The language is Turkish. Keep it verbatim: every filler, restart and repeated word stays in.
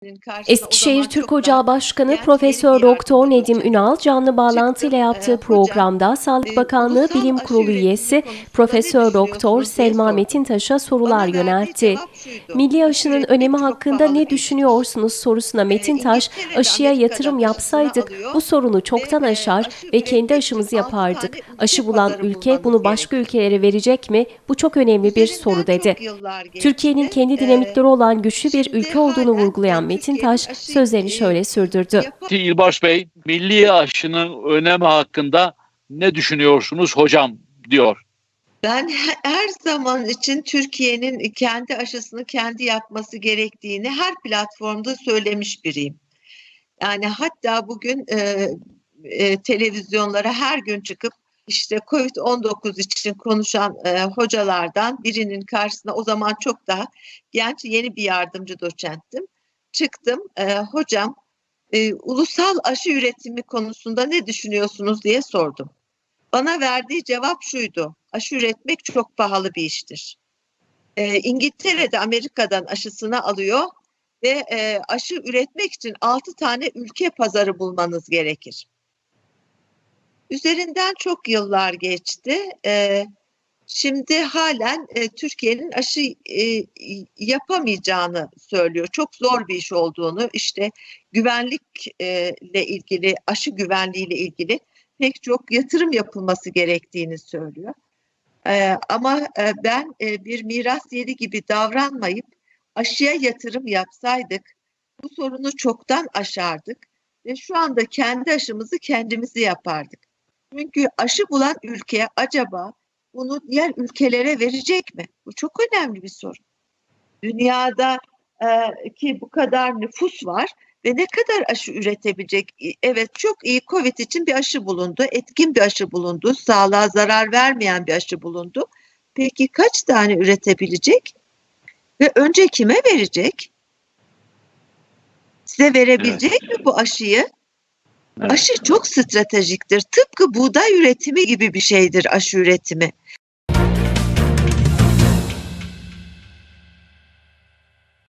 karşısına o Eskişehir zaman Türk çok daha Ocağı Başkanı genç yeni bir Profesör Doktor yardımcı Nedim doçentim. Ünal canlı bağlantıyla Çıktım, yaptığı eee, hocam, programda Sağlık eee, Bakanlığı ulusal Bilim aşı Kurulu üretimi üyesi konusunda ne Profesör Doktor düşünüyorsunuz diye Selma sordum. Metintaş'a sorular Bana verdiği yöneltti. cevap şuydu: Milli aşı aşının üretmek önemi çok hakkında pahalı ne bir iştir. düşünüyorsunuz sorusuna Eee, Metintaş, İngiltere de aşıya Amerika'dan yatırım aşısını yapsaydık alıyor bu sorunu ve çoktan eee, aşar aşı ve kendi üretmek için aşımızı altı yapardık. tane ülke Aşı bulan pazarı ülke bulmanız bunu başka gerekir. ülkelere verecek mi? Bu çok önemli bir soru Üzerinden dedi. çok yıllar Türkiye'nin geçti. kendi Eee, dinamikleri olan güçlü bir şimdi ülke olduğunu halen vurgulayan e, Türkiye'nin Metintaş aşı sözlerini e, şöyle sürdürdü. yapı İlbaş Bey, milli aşının önemi hakkında ne düşünüyorsunuz hocam diyor. Ben he- her zaman için Türkiye'nin kendi aşısını kendi yapması gerektiğini her platformda söylemiş biriyim. Yani hatta bugün e, e, televizyonlara her gün çıkıp işte kovid on dokuz için konuşan e, hocalardan birinin karşısına, o zaman çok daha genç yeni bir yardımcı doçenttim. Çıktım, e, hocam, e, ulusal aşı üretimi konusunda ne düşünüyorsunuz diye sordum. Bana verdiği cevap şuydu: aşı üretmek çok pahalı bir iştir. E, İngiltere'de Amerika'dan aşısını alıyor ve e, aşı üretmek için altı tane ülke pazarı bulmanız gerekir. Üzerinden çok yıllar geçti. E, şimdi halen e, Türkiye'nin aşı e, yapamayacağını söylüyor. Çok zor bir iş olduğunu, işte güvenlikle ilgili, aşı güvenliğiyle ilgili pek çok yatırım yapılması gerektiğini söylüyor. Ee, ama e, ben e, bir miras yeri gibi davranmayıp aşıya yatırım yapsaydık bu sorunu çoktan aşardık ve şu anda kendi aşımızı kendimizi yapardık. Çünkü aşı bulan ülke acaba bunu diğer ülkelere verecek mi? Bu çok önemli bir soru. Dünyada e, ki bu kadar nüfus var ve ne kadar aşı üretebilecek? Evet, çok iyi Covid için bir aşı bulundu, etkin bir aşı bulundu, sağlığa zarar vermeyen bir aşı bulundu. Peki kaç tane üretebilecek ve önce kime verecek? Size verebilecek Evet. mi bu aşıyı? Evet. Aşı çok stratejiktir. Tıpkı buğday üretimi gibi bir şeydir aşı üretimi.